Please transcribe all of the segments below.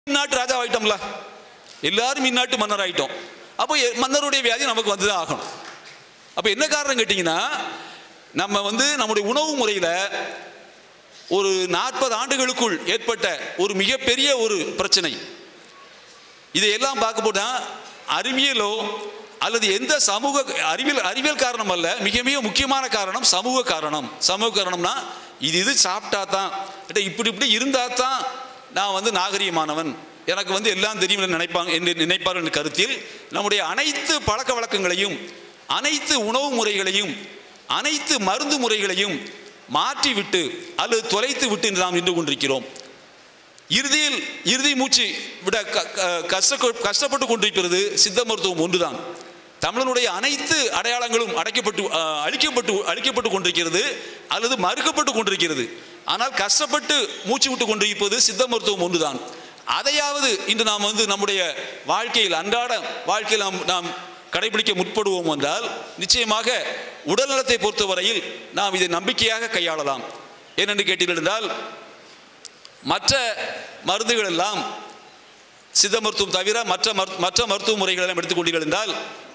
இந்நாட்டு ராஜா ஆகிட்டோம்ல, எல்லாரும் இந்நாட்டு மன்னர் ஆகிட்டோம். அப்போ மன்னருடைய வியாதி நமக்கு வந்துதான் ஆகணும். அப்போ என்ன காரணம் கேட்டிங்கன்னா, நம்ம நம்முடைய உணவு முறையில் ஒரு 40 ஆண்டுகளுக்குள் ஏற்பட்ட ஒரு மிகப்பெரிய ஒரு பிரச்சனை. இதையெல்லாம் பார்க்க போனால் அறிவியலோ அல்லது எந்த சமூக அறிவியல் காரணம் அல்ல, மிக மிக முக்கியமான காரணம் சமூக காரணம். சமூக காரணம்னா இது சாப்பிட்டா தான், இப்படி இருந்தா தான் நான் நாகரிகமானவன், எனக்கு எல்லாம் தெரியும் நினைப்பார்கள் என்ற கருத்தில் நம்முடைய அனைத்து பழக்க வழக்கங்களையும், அனைத்து உணவு முறைகளையும், அனைத்து மருந்து முறைகளையும் மாற்றிவிட்டு அல்லது தொலைத்து விட்டு நாம் நின்று கொண்டிருக்கிறோம். இறுதி மூச்சு விட கஷ்டப்பட்டு கொண்டிருக்கிறது சித்த மருத்துவம் ஒன்றுதான். தமிழனுடைய அனைத்து அடையாளங்களும் அழிக்கப்பட்டு கொண்டிருக்கிறது அல்லது மறுக்கப்பட்டு கொண்டிருக்கிறது. ஆனால் கஷ்டப்பட்டு மூச்சு விட்டு கொண்டிருப்பது சித்த மருத்துவம் ஒன்றுதான். அதையாவது இன்று நாம் நம்முடைய வாழ்க்கையில், அன்றாட வாழ்க்கையில் நாம் கடைபிடிக்க முற்படுவோம் என்றால் நிச்சயமாக உடல்நலத்தை பொறுத்தவரையில் நாம் இதை நம்பிக்கையாக கையாளலாம். ஏனென்று கேட்டீர்கள், மற்ற மருந்துகள் எல்லாம் சித்த மருத்துவம் தவிர மற்ற மருத்துவ முறைகள் எல்லாம் எடுத்துக்கொண்டீர்கள் என்றால்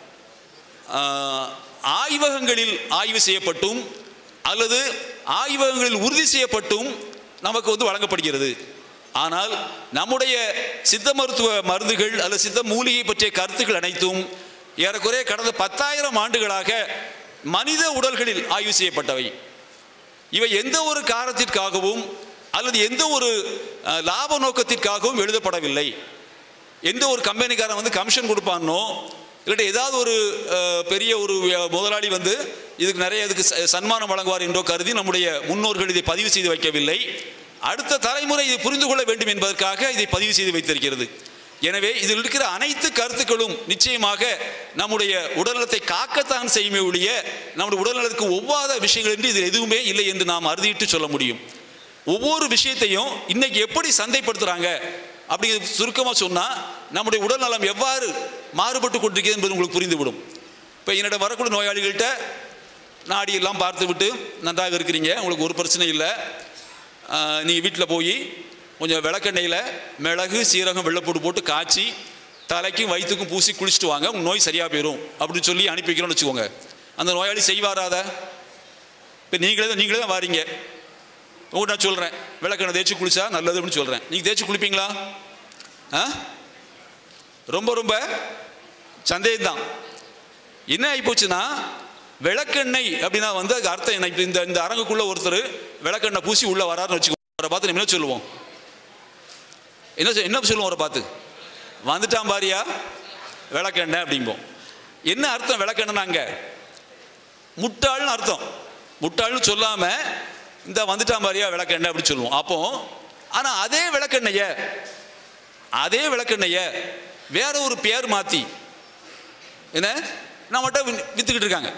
ஆய்வகங்களில் ஆய்வு செய்யப்பட்டும் அல்லது ஆய்வகங்களில் உறுதி செய்யப்பட்டும் நமக்கு வழங்கப்படுகிறது. ஆனால் நம்முடைய சித்த மருத்துவ மருந்துகள் அல்லது சித்த மூலிகை பற்றிய கருத்துக்கள் அனைத்தும் ஏறக்குறைய கடந்த 10,000 ஆண்டுகளாக மனித உடல்களில் ஆய்வு செய்யப்பட்டவை. இவை எந்த ஒரு காரணத்திற்காகவும் அல்லது எந்த ஒரு லாப நோக்கத்திற்காகவும் எழுதப்படவில்லை. எந்த ஒரு கம்பெனிக்காரன் கமிஷன் கொடுப்பானோ இல்லாட்டி ஏதாவது ஒரு பெரிய ஒரு முதலாளி இதுக்கு சன்மானம் வழங்குவார் என்றோ கருதி நம்முடைய முன்னோர்கள் இதை பதிவு செய்து வைக்கவில்லை. அடுத்த தலைமுறை இதை புரிந்து கொள்ள வேண்டும் என்பதற்காக இதை பதிவு செய்து வைத்திருக்கிறது. எனவே இதில் இருக்கிற அனைத்து கருத்துக்களும் நிச்சயமாக நம்முடைய உடல்நலத்தை காக்கத்தான் செய்யுமே ஒழிய நம்முடைய உடல்நலத்துக்கு ஒவ்வாத விஷயங்கள் என்று இதில் எதுவுமே இல்லை என்று நாம் அறுதிட்டு சொல்ல முடியும். ஒவ்வொரு விஷயத்தையும் இன்னைக்கு எப்படி சந்தைப்படுத்துறாங்க அப்படிங்கிறது சுருக்கமாக சொன்னால் நம்முடைய உடல் நலம் எவ்வாறு மாறுபட்டு கொண்டிருக்கிறது என்பது உங்களுக்கு புரிந்துவிடும். இப்போ என்னிடம் வரக்கூடிய நோயாளிகள்கிட்ட நாடியெல்லாம் பார்த்து விட்டு நன்றாக இருக்கிறீங்க, உங்களுக்கு ஒரு பிரச்சனை இல்லை, நீங்கள் வீட்டில் போய் கொஞ்சம் விளக்கெண்ணெயில் மிளகு சீரகம் வெள்ளைப்பூடு போட்டு காய்ச்சி தலைக்கும் வயிற்றுக்கும் பூசி குளிச்சுட்டு வாங்க, உங்கள் நோய் சரியாக போயிடும் அப்படின்னு சொல்லி அனுப்பி வைக்கிறோன்னு வச்சுக்கோங்க. அந்த நோயாளி செய்வாராத? இப்போ நீங்களே தான் வாரீங்க, உங்கள்கிட்ட நான் சொல்கிறேன் விளக்கெண்ணெய் தேய்ச்சி குளிச்சா நல்லது அப்படின்னு சொல்கிறேன். நீங்கள் தேய்ச்சி குளிப்பீங்களா? ரொம்ப ரொம்ப சந்தேகம்தான். என்ன ஆகிப்போச்சுன்னா விளக்கெண்ணெய் அப்படின்னா அதுக்கு அர்த்தம் என்ன? இப்போ இந்த அரங்குக்குள்ளே ஒருத்தர் விளக்கெண்ணெய் பூசி உள்ளே வராருன்னு வச்சுக்கோங்க. அவரை பார்த்து நம்ம என்ன சொல்லுவோம்? என்ன சொல்லுவோம்? அவரை பார்த்து வந்துட்டான் பாரியா விளக்கெண்ணெய் அப்படிம்போம். என்ன அர்த்தம் விளக்கெண்ணெய்னாங்க? முட்டாள்னு அர்த்தம். முட்டாள்னு சொல்லாமல் இந்த வந்துட்டான் பாரியா விளக்கெண்ணெய் அப்படின்னு சொல்லுவோம். அப்போ ஆனால் அதே விளக்கெண்ணெய வேற ஒரு பேர் மாற்றி என்ன நம்மகிட்ட வித்துக்கிட்டு இருக்காங்க.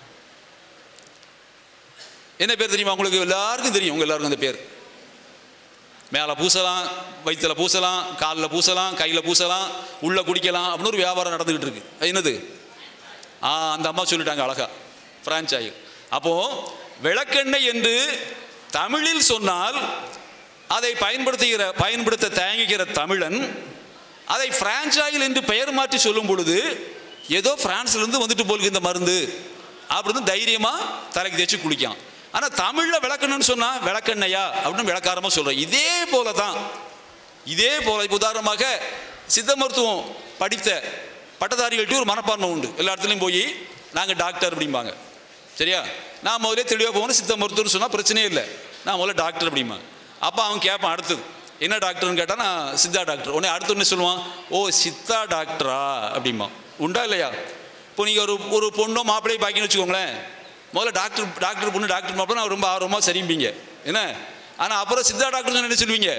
என்ன பேர் தெரியுமா உங்களுக்கு? எல்லாருக்கும் தெரியும். உங்க எல்லாருக்கும் அந்த பேர். மேலே பூசலாம், வயிற்றுல பூசலாம், காலில் பூசலாம், கையில் பூசலாம், உள்ள குடிக்கலாம் அப்படின்னு ஒரு வியாபாரம் நடந்துகிட்டு இருக்கு. என்னது? அந்த அம்மா சொல்லிட்டாங்க அழகா, பிரான்ச் ஆயில். அப்போ விளக்கெண்ணெய் என்று தமிழில் சொன்னால் அதை பயன்படுத்த தயங்குகிற தமிழன் அதை பிரான்ச் ஆயில் என்று பெயர் மாற்றி சொல்லும் பொழுது ஏதோ பிரான்ஸ்லேருந்து வந்துட்டு போலுக்கு இந்த மருந்து அப்படின்னு தைரியமாக தலைக்கு தேய்ச்சி குளிக்கலாம். ஆனால் தமிழில் விளக்கணும்னு சொன்னால் விளக்கெண்ணையா அப்படின்னு விளக்காரமாக சொல்கிறோம். இதே போல இப்போ உதாரணமாக சித்த மருத்துவம் படித்த பட்டதாரிகள்கிட்ட ஒரு மனப்பான்மை உண்டு. எல்லா இடத்துலையும் போய் நாங்கள் டாக்டர் அப்படிம்பாங்க. சரியா? நான் முதலே தெளிவாக போகணும், சித்த மருத்துவம்னு சொன்னால் பிரச்சனையே இல்லை, நான் முதல்ல டாக்டர் அப்படிம்பாங்க. அப்போ அவன் கேட்பான் அடுத்தது என்ன டாக்டர்னு கேட்டால் நான் சித்தா டாக்டர். உடனே அடுத்து என்ன சொல்லுவான்? ஓ சித்தா டாக்டரா அப்படிம்பா. உண்டா இல்லையா? இப்போ நீங்கள் ஒரு பொண்ணோ மாப்பிள்ளையை பாக்கின்னு வச்சுக்கோங்களேன், முதல்ல டாக்டர் பொண்ணு டாக்டர் மாப்பிள்ளை நான் ரொம்ப ஆர்வமாக சரிம்பிங்க என்ன. ஆனால் அப்புறம் சித்தா டாக்டர் என்ன சொல்லுவீங்க?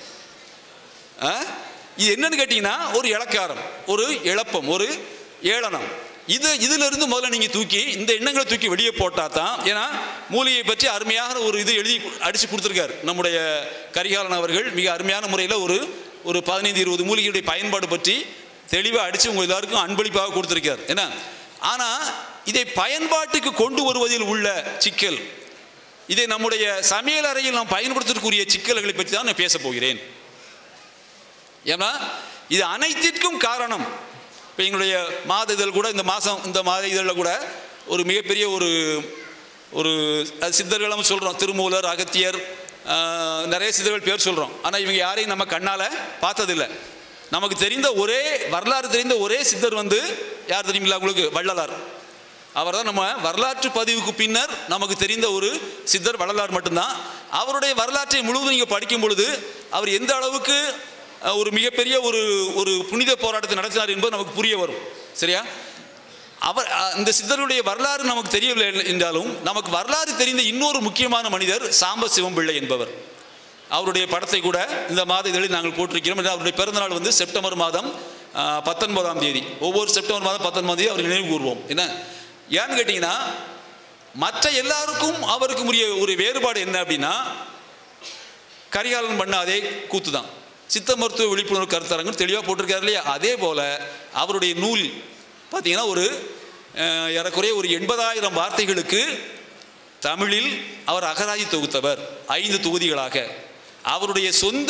இது என்னன்னு கேட்டிங்கன்னா ஒரு இலக்காரம், ஒரு இழப்பம், ஒரு ஏளனம். இதிலிருந்து முதல்ல நீங்கள் தூக்கி இந்த எண்ணங்களை தூக்கி வெளியே போட்டால் தான். ஏன்னா மூலிகை பற்றி அருமையான ஒரு இது எழுதி அடித்து கொடுத்துருக்காரு நம்முடைய கரிகாலன் அவர்கள். மிக அருமையான முறையில் ஒரு 15-20 மூலிகையுடைய பயன்பாடு பற்றி தெளிவாக அடித்து உங்கள் எல்லாருக்கும் அன்பளிப்பாக கொடுத்துருக்கார். என்ன ஆனால் இதை பயன்பாட்டுக்கு கொண்டு வருவதில் உள்ள சிக்கல், இதை நம்முடைய சமையல் அறையில் நாம் பயன்படுத்தக்கூடிய சிக்கல்களை பற்றி தான் நான் பேச போகிறேன். ஏன்னா இது அனைத்திற்கும் காரணம். இப்போ எங்களுடைய மாத இதழ் கூட இந்த மாத இதழில் கூட ஒரு மிகப்பெரிய ஒரு சித்தர்களும் சொல்கிறோம். திருமூலர், அகத்தியர், நிறைய சித்தர்கள் பேர் சொல்கிறோம். ஆனால் இவங்க யாரையும் நம்ம கண்ணால் பார்த்ததில்லை. நமக்கு தெரிந்த வரலாறு தெரிந்த ஒரே சித்தர் யார் தெரியுமில்ல உங்களுக்கு? வள்ளலார். அவர் தான் நம்ம வரலாற்று பதிவுக்கு பின்னர் நமக்கு தெரிந்த ஒரு சித்தர் வள்ளலார் மட்டும்தான். அவருடைய வரலாற்றை முழுவதும் நீங்கள் படிக்கும் பொழுது அவர் எந்த அளவுக்கு ஒரு மிகப்பெரிய ஒரு புனித போராட்டத்தை நடத்தினார் என்பது நமக்கு புரிய வரும். சரியா? இந்த சித்தருடைய வரலாறு நமக்கு தெரியவில்லை என்றாலும் நமக்கு வரலாறு தெரிந்த இன்னொரு முக்கியமான மனிதர் சாம்பசிவம் பிள்ளை என்பவர். அவருடைய படத்தை கூட இந்த மாத இதழில் நாங்கள் போட்டிருக்கிறோம். அவருடைய பிறந்தநாள் செப்டம்பர் மாதம் 19ஆம் தேதி. ஒவ்வொரு செப்டம்பர் மாதம் 19ஆம் தேதி அவர் நினைவு கூறுவோம். ஏன்னு கேட்டீங்கன்னா, மற்ற எல்லாருக்கும் அவருக்கும் உரிய ஒரு வேறுபாடு என்ன அப்படின்னா, கரிகாலன் பண்ண அதே கூத்து தான். சித்த மருத்துவ விழிப்புணர்வு கருத்தரங்கு தெளிவாக போட்டிருக்காரு இல்லையா? அதே போல அவருடைய நூல் பார்த்தீங்கன்னா ஏறக்குறைய ஒரு 80,000 வார்த்தைகளுக்கு தமிழில் அவர் அகராதி தொகுத்தவர் 5 தொகுதிகளாக. அவருடைய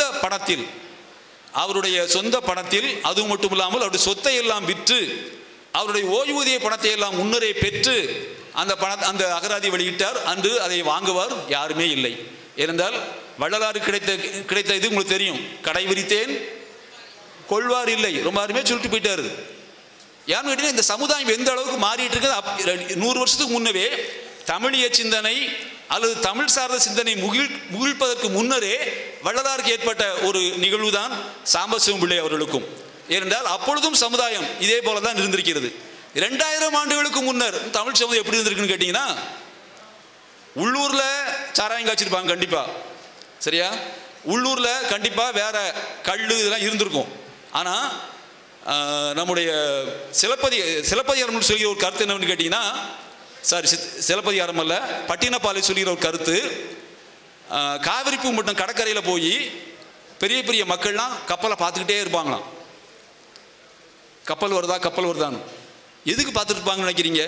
சொந்த பணத்தில் அது மட்டும் இல்லாமல் அவருடைய சொத்தை எல்லாம் விற்று அவருடைய ஓய்வூதிய பணத்தை எல்லாம் முன்னரே பெற்று அந்த அகராதி வெளியிட்டார். அன்று அதை வாங்குவார் யாருமே இல்லை. ஏனென்றால் வள்ளலாறு கிடைத்த இது உங்களுக்கு தெரியும். கடை விரித்தேன் கொள்வார் இல்லை, ரொம்ப அருமையாக சொல்லிட்டு போயிட்டாரு. ஏன்னு கேட்டீங்கன்னா, இந்த சமுதாயம் எந்த அளவுக்கு மாறிட்டு இருக்குது. 100 வருஷத்துக்கு முன்னவே தமிழிய சிந்தனை அல்லது தமிழ் சார்ந்த சிந்தனை முகிழ்ப்பதற்கு முன்னரே வள்ளலாருக்கு ஏற்பட்ட ஒரு நிகழ்வு தான் சாம்பசிவம் பிள்ளை அவர்களுக்கும். ஏனென்றால் அப்பொழுதும் சமுதாயம் இதே போல தான் இருந்திருக்கிறது. 2000 ஆண்டுகளுக்கு முன்னர் தமிழ் சமுதாயம் எப்படி இருந்திருக்குன்னு கேட்டீங்கன்னா, உள்ளூர்ல சாராயம் காய்ச்சிருப்பாங்க கண்டிப்பா. சரியா? உள்ளூர்ல கண்டிப்பா வேற கல்லு இதெல்லாம் இருந்திருக்கும். ஆனா நம்முடைய சிலப்பதிகாரம் சொல்கிற ஒரு கருத்து என்னன்னு கேட்டீங்கன்னா, சிலப்பதிகாரம் அல்ல, பட்டினப்பாலை சொல்கிற ஒரு கருத்து, காவிரி பூம்பட்டினம் கடற்கரையில் போய் பெரிய பெரிய மக்கள்லாம் கப்பலை பார்த்துக்கிட்டே இருப்பாங்களாம். கப்பல் வருதான்னு எதுக்கு பார்த்துட்டு இருப்பாங்கன்னு நினைக்கிறீங்க?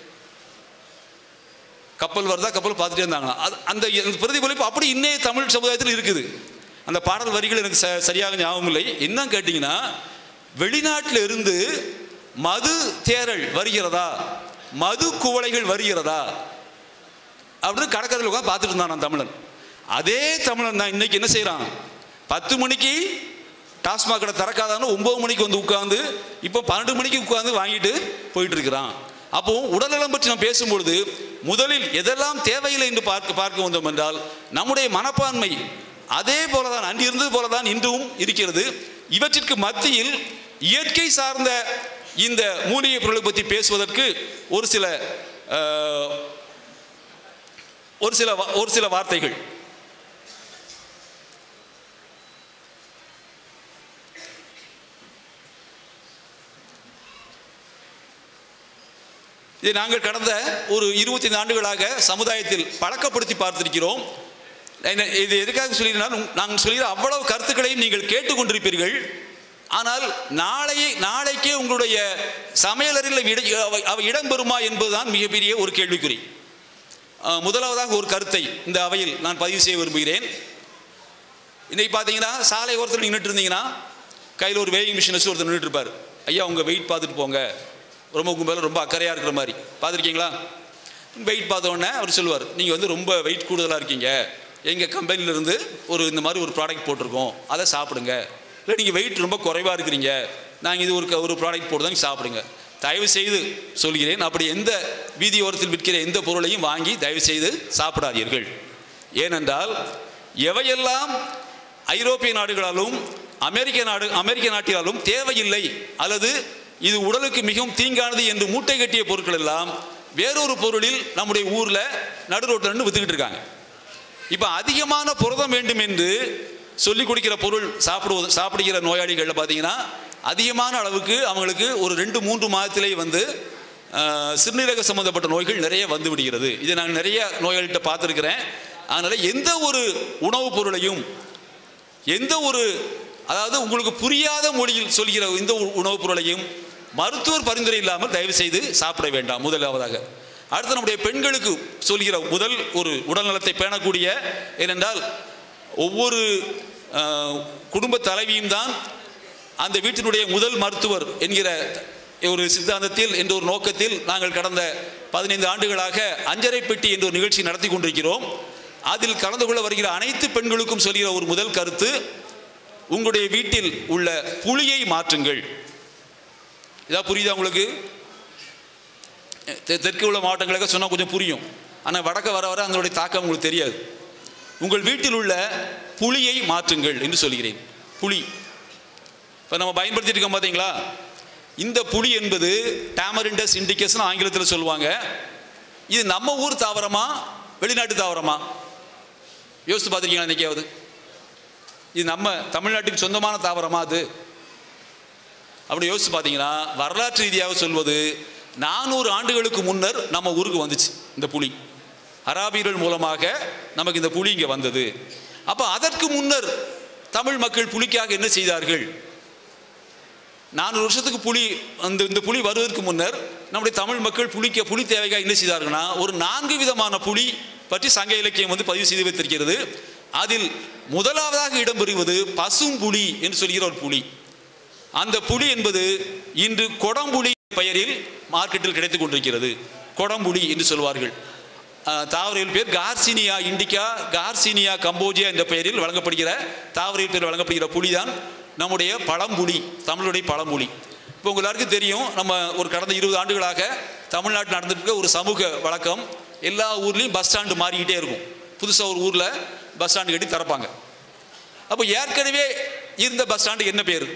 கப்பல் வருதா கப்பல் பார்த்துட்டே இருந்தாங்களாம். அந்த பிரதிபலிப்பு அப்படி இன்னைய தமிழ் சமுதாயத்தில் இருக்குது. அந்த பாடல் வரிகள் எனக்கு சரியாக ஞாபகம் இல்லை. என்ன கேட்டீங்கன்னா, வெளிநாட்டில் இருந்து மது தேரல் வருகிறதா, மது குவளைகள் வருகிறதா அப்படின்னு கடற்கரையில் உட்காந்து பார்த்துட்டு இருந்தான் தமிழன். அதே தமிழன் தான் இன்னைக்கு என்ன செய்யறான்? 10 மணிக்கு டாஸ்மாக் கடை திறக்காதான்னு 9 மணிக்கு உட்காந்து இப்போ 12 மணிக்கு உட்காந்து வாங்கிட்டு போயிட்டு இருக்கிறான். அப்போ உடல்நலம் பற்றி நாம் பேசும்பொழுது முதலில் எதெல்லாம் தேவையில்லை என்று பார்க்க வந்தோம் என்றால், நம்முடைய மனப்பான்மை அதே போலதான் அன்று இருந்தது போலதான் இன்றும் இருக்கிறது. இவற்றிற்கு மத்தியில் இயற்கை சார்ந்த இந்த மூலிகை பொருளை பற்றி பேசுவதற்கு ஒரு சில வார்த்தைகள். இதை நாங்கள் கடந்த ஒரு 25 ஆண்டுகளாக சமுதாயத்தில் பழக்கப்படுத்தி பார்த்திருக்கிறோம். இது எதுக்காக சொல்லினால், நாங்கள் சொல்கிற அவ்வளவு கருத்துக்களையும் நீங்கள் கேட்டுக்கொண்டிருப்பீர்கள். ஆனால் நாளைக்கே உங்களுடைய சமையலறையில் அவை இடம்பெறுமா என்பதுதான் மிகப்பெரிய ஒரு கேள்விக்குறி. முதலாவதாக ஒரு கருத்தை இந்த அவையில் நான் பதிவு செய்ய விரும்புகிறேன். இன்னைக்கு பார்த்தீங்கன்னா, சாலை ஓரத்தில் நின்றுட்டு இருந்தீங்கன்னா கையில் ஒரு வேயிங் மிஷின் வச்சு ஒருத்தர் நின்றுட்டு இருப்பார். ஐயா உங்கள் வெயிட் பார்த்துட்டு போங்க, உங்கள் மேலே ரொம்ப அக்கறையாக இருக்கிற மாதிரி. பார்த்துருக்கீங்களா? வெயிட் பார்த்த உடனே அவர் சொல்லுவார், நீங்கள் ரொம்ப வெயிட் கூடுதலாக இருக்கீங்க, எங்கள் கம்பெனியிலேருந்து இந்த மாதிரி ஒரு ப்ராடக்ட் போட்டிருக்கோம், அதை சாப்பிடுங்க. இல்லை நீங்கள் வெயிட் ரொம்ப குறைவாக இருக்கிறீங்க, நாங்கள் இது ஒரு ப்ராடக்ட் போட்டு சாப்பிடுங்க. தயவு செய்து சொல்கிறேன், அப்படி எந்த வீதி ஓரத்தில் விற்கிற எந்த பொருளையும் வாங்கி தயவு செய்து சாப்பிடாதீர்கள். ஏனென்றால் எவையெல்லாம் ஐரோப்பிய நாடுகளாலும் அமெரிக்க நாட்டினாலும் தேவையில்லை அல்லது இது உடலுக்கு மிகவும் தீங்கானது என்று மூட்டை கட்டிய பொருட்கள் எல்லாம் வேறொரு பொருளில் நம்முடைய ஊரில் நடு ரோட்டில் வித்துக்கிட்டு இருக்காங்க. இப்போ அதிகமான புரதம் வேண்டும் என்று சொல்லிக் கொடுக்கிற பொருள் சாப்பிடுகிற நோயாளிகளில் பார்த்தீங்கன்னா அதிகமான அளவுக்கு அவங்களுக்கு ஒரு 2-3 மாதத்திலே சிறுநீரக சம்பந்தப்பட்ட நோய்கள் நிறைய வந்து விடுகிறது. இதை நான் நிறைய நோயாளிகிட்ட பார்த்துருக்கிறேன். அதனால் எந்த ஒரு உணவுப் பொருளையும் அதாவது உங்களுக்கு புரியாத மொழியில் சொல்கிற இந்த உணவுப் பொருளையும் மருத்துவர் பரிந்துரை இல்லாமல் தயவு செய்து சாப்பிட வேண்டாம். முதலாவதாக. அடுத்து நம்முடைய பெண்களுக்கு சொல்கிற முதல் ஒரு உடல்நலத்தை பேணக்கூடிய, ஏனென்றால் ஒவ்வொரு குடும்ப தலைவியும் தான் அந்த வீட்டினுடைய முதல் மருத்துவர் என்கிற ஒரு சித்தாந்தத்தில் என்ற ஒரு நோக்கத்தில் நாங்கள் கடந்த 15 ஆண்டுகளாக அஞ்சரை பெட்டி என்ற ஒரு நிகழ்ச்சி நடத்தி கொண்டிருக்கிறோம். அதில் கலந்து கொள்ள வருகிற அனைத்து பெண்களுக்கும் சொல்கிற ஒரு முதல் கருத்து, உங்களுடைய வீட்டில் உள்ள புளியை மாற்றுங்கள். இதான் புரியுதா உங்களுக்கு? தெற்கு உள்ள மாவட்டங்களுக்கு சொன்னால் கொஞ்சம் புரியும், ஆனால் வடக்க வர வர அதனுடைய தாக்கம் உங்களுக்கு தெரியாது. உங்கள் வீட்டில் உள்ள புளியை மாற்றுங்கள் என்று சொல்கிறேன். புளி இப்போ நம்ம பயன்படுத்திட்டு இருக்கோம் பார்த்தீங்களா? இந்த புளி என்பது டாமரிண்டஸ் இண்டிகஸ் ஆங்கிலத்தில் சொல்லுவாங்க. இது நம்ம ஊர் தாவரமா வெளிநாட்டு தாவரமா யோசித்து பார்த்துருக்கீங்களா? இன்னைக்காவது இது நம்ம தமிழ்நாட்டுக்கு சொந்தமான தாவரமா அது அப்படி யோசித்து பார்த்தீங்கன்னா, வரலாற்று ரீதியாக சொல்வது 400 ஆண்டுகளுக்கு முன்னர் நம்ம ஊருக்கு வந்துச்சு இந்த புலி. அராபியர்கள் மூலமாக நமக்கு இந்த புலி இங்கே வந்தது. அப்போ அதற்கு முன்னர் தமிழ் மக்கள் புலிக்காக என்ன செய்தார்கள்? 400 வருஷத்துக்கு புலி இந்த புலி வருவதற்கு முன்னர் நம்முடைய தமிழ் மக்கள் புலி தேவைக்காக என்ன செய்தார்கள்னா, ஒரு 4 விதமான புலி பற்றி சங்க இலக்கியம் பதிவு செய்து வைத்திருக்கிறது. அதில் முதலாவதாக இடம்பெறுவது பசும்புலி என்று சொல்கிற ஒரு புலி. அந்த புலி என்பது இன்று கொடம்புலி பெயரில் மார்க்கெட்டில் கிடைத்துக் கொண்டிருக்கிறது. கொடம்புலி என்று சொல்வார்கள். தாவரவியல் பேர் கார்சினியா இண்டிகா, கார்சினியா கம்போஜியா என்ற பெயரில் வழங்கப்படுகிற தாவரவியல் பேர் வழங்கப்படுகிற புலி தான் நம்முடைய பழம்புலி, தமிழுடைய பழம்புலி. இப்போ எல்லாருக்கும் தெரியும், நம்ம ஒரு கடந்த 20 ஆண்டுகளாக தமிழ்நாட்டில் நடந்துட்டு இருக்க ஒரு சமூக வழக்கம், எல்லா ஊர்லேயும் பஸ் ஸ்டாண்டு மாறிக்கிட்டே இருக்கும். புதுசாக ஒரு ஊரில் பஸ் ஸ்டாண்டு கட்டி திறப்பாங்க. அப்போ ஏற்கனவே இருந்த பஸ் ஸ்டாண்டுக்கு என்ன பேர்?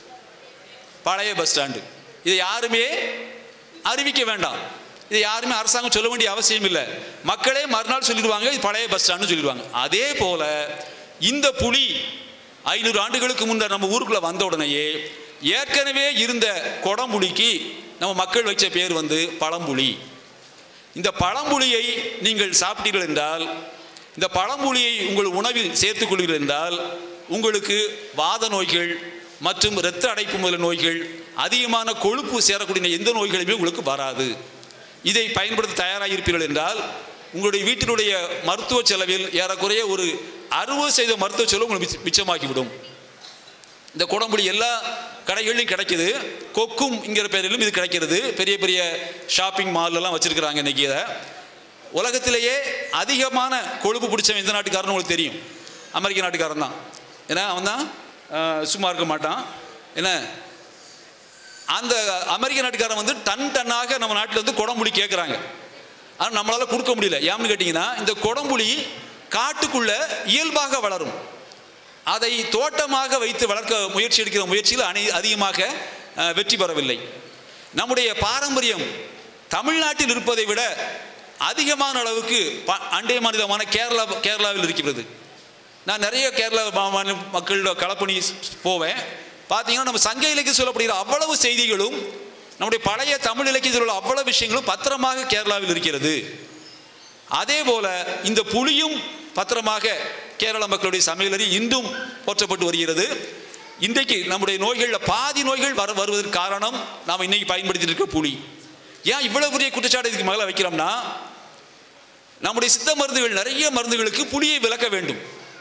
பழைய பஸ் ஸ்டாண்டு. இதை யாருமே அறிவிக்க வேண்டாம், இதை யாருமே அரசாங்கம் சொல்ல வேண்டிய அவசியம் இல்லை. மக்களே மறுநாள் சொல்லிடுவாங்க இது பழைய பஸ் ஸ்டாண்டு சொல்லிடுவாங்க. அதே போல இந்த புலி 500 ஆண்டுகளுக்கு முன்னர் நம்ம ஊருக்குள்ள வந்த உடனேயே ஏற்கனவே இருந்த கொடம்புலிக்கு நம்ம மக்கள் வச்ச பேர் பழம்புலி. இந்த பழம்புலியை நீங்கள் சாப்பிட்டீர்கள் என்றால், இந்த பழம்புலியை உங்கள் உணவில் சேர்த்துக் கொள்வீர்கள் என்றால், உங்களுக்கு வாத நோய்கள் மற்றும் இரத்த அடைப்பு முதல் நோய்கள், அதிகமான கொழுப்பு சேரக்கூடிய எந்த நோய்களுமே உங்களுக்கு வராது. இதை பயன்படுத்த தயாராக இருப்பீர்கள் என்றால் உங்களுடைய வீட்டினுடைய மருத்துவ செலவில் ஏறக்குறைய ஒரு 60% மருத்துவ செலவு உங்களுக்கு மிச்சமாக்கிவிடும். இந்த கொடம்புலி எல்லா கடைகளிலும் கிடைக்குது. கொக்கும் என்கிற பேரிலும் இது கிடைக்கிறது. பெரிய பெரிய ஷாப்பிங் மால்லாம் வச்சிருக்கிறாங்க. இன்னைக்கு இதை உலகத்திலேயே அதிகமான கொழுப்பு பிடிச்சவன் எந்த நாட்டுக்காரன்னு உங்களுக்கு தெரியும்? அமெரிக்க நாட்டுக்காரன் தான். ஏன்னா அவன் தான் சும்மா இருக்க மாட்டான். என்ன, அந்த அமெரிக்க நாட்டுக்காரன் டன்னாக நம்ம நாட்டில் கொடம்புலி கேட்குறாங்க. ஆனால் நம்மளால் கொடுக்க முடியல. ஏன்னு கேட்டிங்கன்னா, இந்த கொடம்புலி காட்டுக்குள்ள இயல்பாக வளரும். அதை தோட்டமாக வைத்து வளர்க்க முயற்சி எடுக்கிற முயற்சியில் அதிகமாக வெற்றி பெறவில்லை. நம்முடைய பாரம்பரியம் தமிழ்நாட்டில் இருப்பதை விட அதிகமான அளவுக்கு அண்டை மாநிலமான கேரளாவில் இருக்கிறது. நான் நிறைய கேரளா மக்களோட களப்பணி போவேன். பார்த்தீங்கன்னா நம்ம சங்க இலக்கியம் சொல்லப்படுகிற அவ்வளவு செய்திகளும், நம்முடைய பழைய தமிழ் இலக்கியத்தில் உள்ள அவ்வளவு விஷயங்களும் பத்திரமாக கேரளாவில் இருக்கிறது. அதே போல இந்த புலியும் பத்திரமாக கேரள மக்களுடைய சமையலறி இன்றும் போற்றப்பட்டு வருகிறது. இன்றைக்கு நம்முடைய நோய்களில் பாதி நோய்கள் வருவதற்கு காரணம் நாம் இன்னைக்கு பயன்படுத்திட்டு இருக்க புலி. ஏன் இவ்வளவு பெரிய குற்றச்சாட்டு இதுக்கு மேலே வைக்கிறோம்னா, நம்முடைய சித்த மருந்துகள் நிறைய மருந்துகளுக்கு புலியை விளக்க வேண்டும்.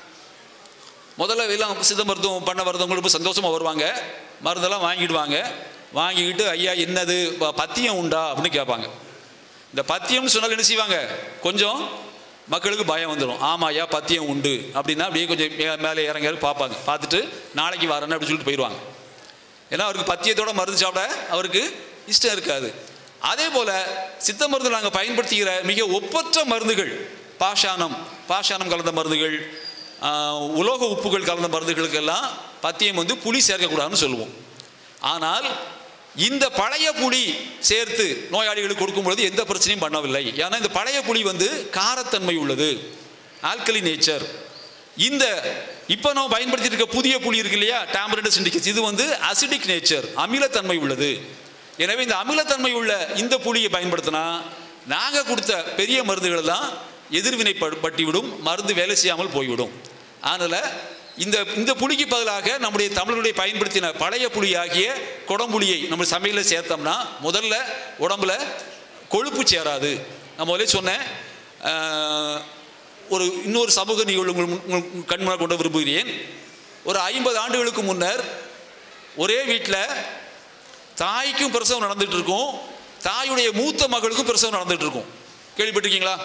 முதல்ல எல்லாம் சித்த மருத்துவம் பண்ண வரவங்களுக்கு சந்தோஷமாக வருவாங்க, மருந்தெல்லாம் வாங்கிடுவாங்க. வாங்கிக்கிட்டு ஐயா என்னது பத்தியம் உண்டா அப்படின்னு கேட்பாங்க. இந்த பத்தியம்னு சொன்னால் என்ன செய்வாங்க, கொஞ்சம் மக்களுக்கு பயம் வந்துடும். ஆமாம் ஐயா பத்தியம் உண்டு அப்படின்னா அப்படியே கொஞ்சம் மேலே இறங்க பார்ப்பாங்க. பார்த்துட்டு நாளைக்கு வரேன்னு அப்படின்னு சொல்லிட்டு போயிடுவாங்க. ஏன்னா அவருக்கு பத்தியத்தோட மருந்து சாப்பிட அவருக்கு இஷ்டம் இருக்காது. அதே போல் சித்த மருந்து நாங்கள் பயன்படுத்துகிற மிக ஒப்பற்ற மருந்துகள், பாஷானம் கலந்த மருந்துகள், உலோக உப்புகள் கலந்த மருந்துகளுக்கெல்லாம் பத்தியம் புளி சேர்க்கக்கூடாதுன்னு சொல்லுவோம். ஆனால் இந்த பழைய புளி சேர்த்து நோயாளிகளுக்கு கொடுக்கும் பொழுது எந்த பிரச்சனையும் பண்ணவில்லை. ஏன்னா இந்த பழைய புளி காரத்தன்மை உள்ளது, ஆல்கலி நேச்சர். இந்த இப்போ நம்ம பயன்படுத்திட்டு இருக்க புதிய புளி இருக்கு இல்லையா, டாமரிண்டஸ் இண்டிகஸ், இது அசிடிக் நேச்சர், அமிலத்தன்மை உள்ளது. எனவே இந்த அமிலத்தன்மை உள்ள இந்த புளியை பயன்படுத்தினா நாங்கள் கொடுத்த பெரிய மருந்துகள் எல்லாம் எதிர்வினை பட்டிவிடும், மருந்து வேலை செய்யாமல் போய்விடும். அதனால் இந்த புளிக்கு பதிலாக நம்முடைய தமிழர்களுடைய பயன்படுத்தின பழைய புளி ஆகிய கொடம்புலியை நம்ம சமையலில் சேர்த்தோம்னா முதல்ல உடம்புல கொழுப்பு சேராது. நான் முதலே சொன்னேன். இன்னொரு சமூக நிகழ்வு கண்முன்னாக கொண்டு விரும்புகிறேன். ஒரு 50 ஆண்டுகளுக்கு முன்னர் ஒரே வீட்டில் தாய்க்கும் பிரசவம் நடந்துகிட்டு இருக்கும், தாயுடைய மூத்த மகளுக்கும் பிரசவம் நடந்துகிட்டு இருக்கும். கேள்விப்பட்டிருக்கீங்களா?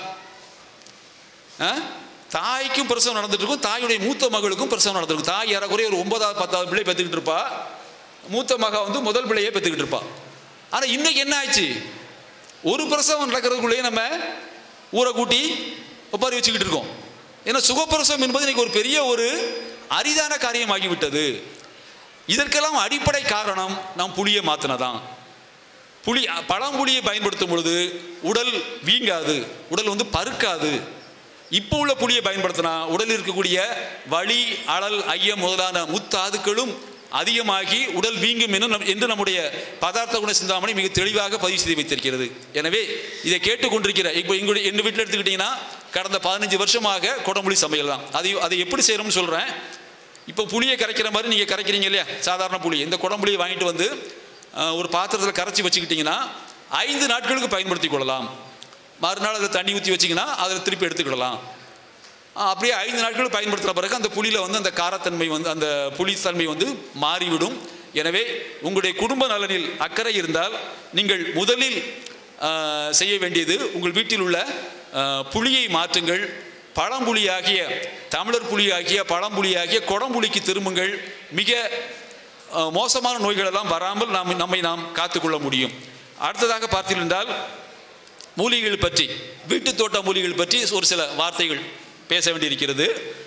தாய்க்கும் பிரசவம் நடந்துட்டு இருக்கும், தாயுடைய மூத்த மகளுக்கும் பிரசவம் நடந்துருக்கும். தாய் ஏறக்குறைய ஒரு 9வது 10வது பிள்ளை பெற்றுக்கிட்டு இருப்பா, மூத்த மக வந்து முதல் பிள்ளையே பெற்றுக்கிட்டு இருப்பா. ஆனால் இன்னைக்கு என்ன ஆச்சு? ஒரு பிரசவம் நடக்கிறதுக்குள்ளேயே நம்ம ஊரை கூட்டி ஒப்பாரி வச்சுக்கிட்டு இருக்கோம். ஏன்னா சுகப்பிரசவம் என்பது இன்னைக்கு ஒரு பெரிய ஒரு அரிதான காரியமாகிவிட்டது. இதற்கெல்லாம் அடிப்படை காரணம் நாம் புளியை மாற்றினதான். பழம்புளியை பயன்படுத்தும் பொழுது உடல் வீங்காது, உடல் வந்து பருக்காது. இப்போ உள்ள புளியை பயன்படுத்தினா உடலில் இருக்கக்கூடிய வலி, அழல், ஐயம் முதலான முத்தாதுக்களும் அதிகமாகி உடல் வீங்கும் என்று நம்முடைய பதார்த்த குண சிந்தாமணி மிக தெளிவாக பதிவு செய்து வைத்திருக்கிறது. எனவே இதை கேட்டுக்கொண்டிருக்கிற இப்போ எங்கள் வீட்டில் எடுத்துக்கிட்டிங்கன்னா கடந்த 15 வருஷமாக குடம்புளி சமையல் தான். அதை எப்படி செய்யணும்னு சொல்கிறேன். இப்போ புளியை கரைக்கிற மாதிரி நீங்கள் கரைக்கிறீங்க இல்லையா, சாதாரண புளி. இந்த குடம்புளியை வாங்கிட்டு வந்து ஒரு பாத்திரத்தில் கரைச்சி வச்சுக்கிட்டிங்கன்னா 5 நாட்களுக்கு பயன்படுத்தி கொள்ளலாம். மறுநாள் அதை தண்ணி ஊற்றி வச்சிங்கன்னா அதில் திருப்பி எடுத்துக்கிடலாம். அப்படியே 5 நாட்கள் பயன்படுத்துகிற பிறகு அந்த புளியில் வந்து அந்த காரத்தன்மை வந்து அந்த புளித்தன்மை வந்து மாறிவிடும். எனவே உங்களுடைய குடும்ப நலனில் அக்கறை இருந்தால் நீங்கள் முதலில் செய்ய வேண்டியது உங்கள் வீட்டில் உள்ள புளியை மாற்றுங்கள். பழம்புளியாகிய தமிழர் புளியாகிய பழம்புளியாகிய குடம்புளிக்கு திரும்புங்கள். மிக மோசமான நோய்களெல்லாம் வராமல் நாம் காத்துக்கொள்ள முடியும். அடுத்ததாக பார்த்தீர்கள் என்றால் மூலிகைகள் பற்றி, வீட்டு தோட்ட மூலிகைகள் பற்றி ஒரு சில வார்த்தைகள் பேச வேண்டியிருக்கிறது.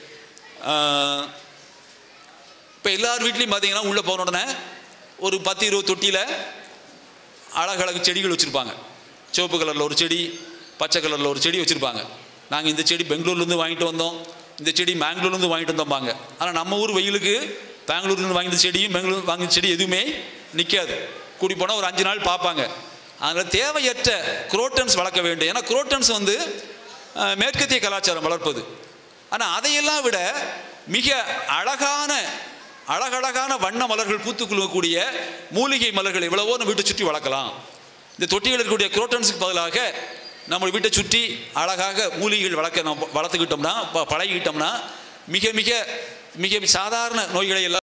இப்போ எல்லார் வீட்லையும் பார்த்தீங்கன்னா உள்ளே போன உடனே ஒரு 10-20 தொட்டியில் அழகழகு செடிகள் வச்சுருப்பாங்க. சிவப்பு கலரில் ஒரு செடி, பச்சை கலரில் ஒரு செடி வச்சுருப்பாங்க. நாங்கள் இந்த செடி பெங்களூர்லேருந்து வாங்கிட்டு வந்தோம், இந்த செடி மேங்களூர்லேருந்து வாங்கிட்டு வந்தோம்பாங்க. ஆனால் நம்ம ஊர் வெயிலுக்கு பெங்களூர்லேருந்து வாங்கின செடியும் பெங்களூர் வாங்கின செடி எதுவுமே நிற்காது. கூடி போனால் ஒரு 5 நாள் பார்ப்பாங்க. அதில் தேவையற்ற குரோட்டன்ஸ் வளர்க்க வேண்டும். ஏன்னா குரோட்டன்ஸ் வந்து மேற்கத்திய கலாச்சாரம் வளர்ப்பது. ஆனால் அதையெல்லாம் விட மிக அழகழகான வண்ண மலர்கள் பூத்து குலுங்கக்கூடிய மூலிகை மலர்கள் எவ்வளவோ நம்ம வீட்டை சுற்றி வளர்க்கலாம். இந்த தொட்டிகள் இருக்கக்கூடிய குரோட்டன்ஸுக்கு பதிலாக நம்ம வீட்டை சுற்றி அழகாக மூலிகைகள் வளர்த்துக்கிட்டோம்னா, பழகிக்கிட்டோம்னா மிக மிக மிக சாதாரண நோய்களை எல்லாம்